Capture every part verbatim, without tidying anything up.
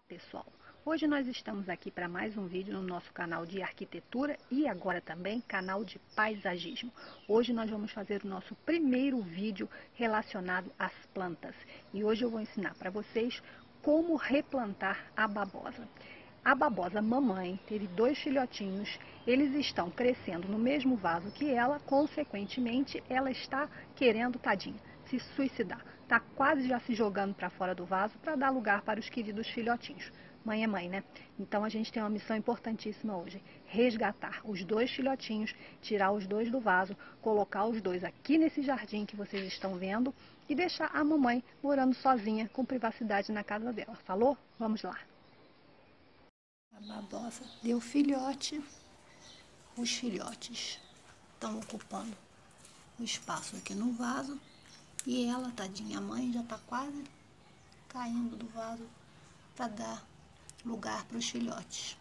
pessoal, hoje nós estamos aqui para mais um vídeo no nosso canal de arquitetura e agora também canal de paisagismo. Hoje nós vamos fazer o nosso primeiro vídeo relacionado às plantas e hoje eu vou ensinar para vocês como replantar a babosa. A babosa mamãe teve dois filhotinhos, eles estão crescendo no mesmo vaso que ela, consequentemente ela está querendo, tadinha, se suicidar. Está quase já se jogando para fora do vaso para dar lugar para os queridos filhotinhos. Mãe é mãe, né? Então a gente tem uma missão importantíssima hoje. Resgatar os dois filhotinhos, tirar os dois do vaso, colocar os dois aqui nesse jardim que vocês estão vendo e deixar a mamãe morando sozinha, com privacidade na casa dela. Falou? Vamos lá. A babosa deu filhote. Os filhotes estão ocupando o espaço aqui no vaso. E ela, tadinha, a mãe já está quase caindo do vaso para dar lugar para os filhotes.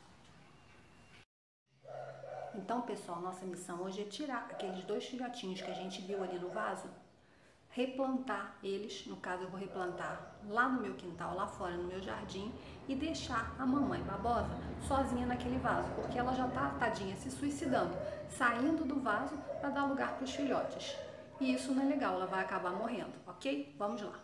Então, pessoal, nossa missão hoje é tirar aqueles dois filhotinhos que a gente viu ali no vaso, replantar eles, no caso eu vou replantar lá no meu quintal, lá fora no meu jardim, e deixar a mamãe babosa sozinha naquele vaso, porque ela já está, tadinha, se suicidando, saindo do vaso para dar lugar para os filhotes. E isso não é legal, ela vai acabar morrendo, ok? Vamos lá.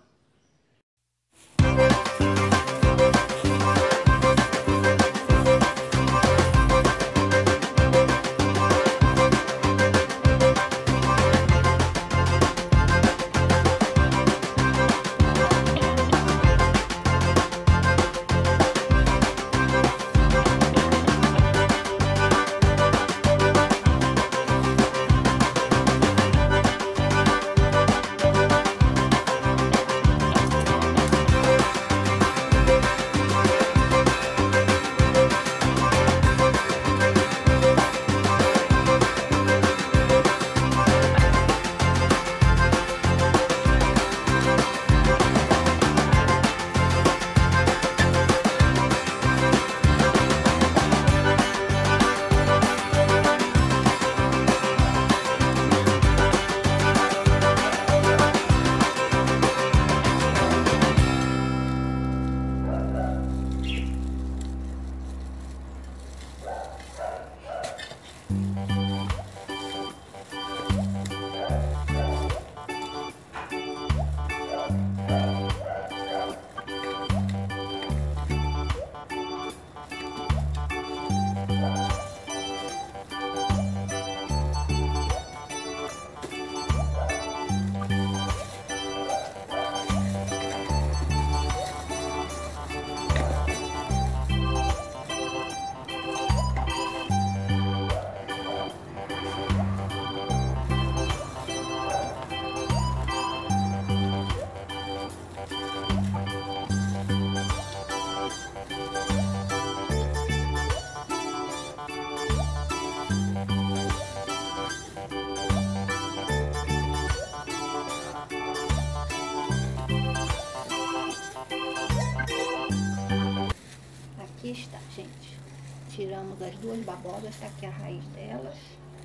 Aqui está, gente. Tiramos as duas babosas, está aqui a raiz delas.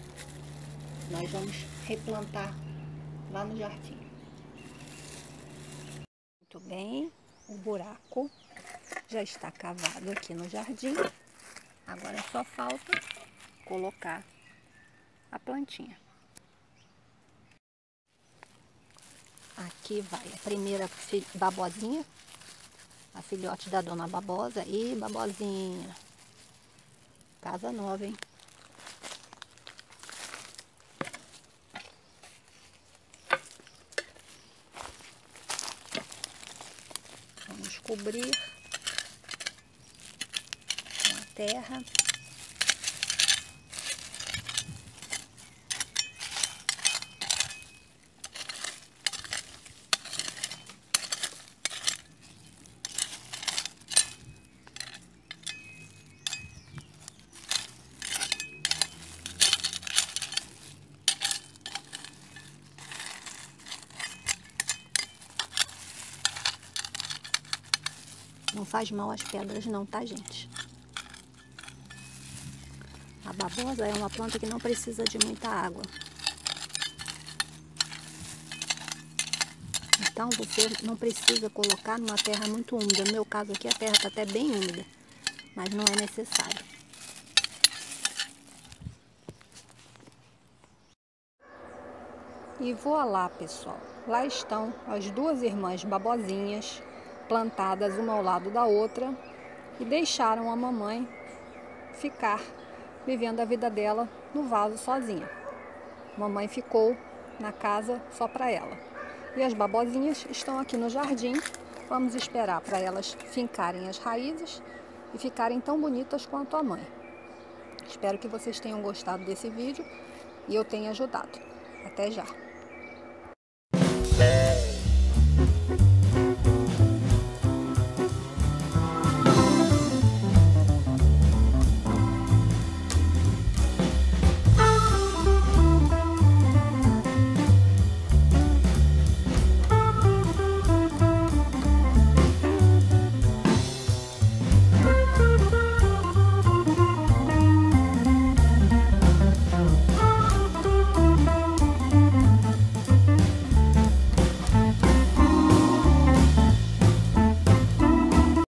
Nós vamos replantar lá no jardim. Muito bem, o buraco já está cavado aqui no jardim. Agora só falta colocar a plantinha. Aqui vai a primeira babosinha. A filhote da dona babosa. E babosinha. Casa nova, hein? Vamos cobrir com a terra. Não faz mal às pedras não, tá, gente? A babosa é uma planta que não precisa de muita água. Então você não precisa colocar numa terra muito úmida. No meu caso aqui a terra está até bem úmida, mas não é necessário. E voa lá, pessoal. Lá estão as duas irmãs babozinhas, plantadas uma ao lado da outra, e deixaram a mamãe ficar vivendo a vida dela no vaso sozinha. Mamãe ficou na casa só para ela. E as babozinhas estão aqui no jardim. Vamos esperar para elas fincarem as raízes e ficarem tão bonitas quanto a mãe. Espero que vocês tenham gostado desse vídeo e eu tenha ajudado. Até já!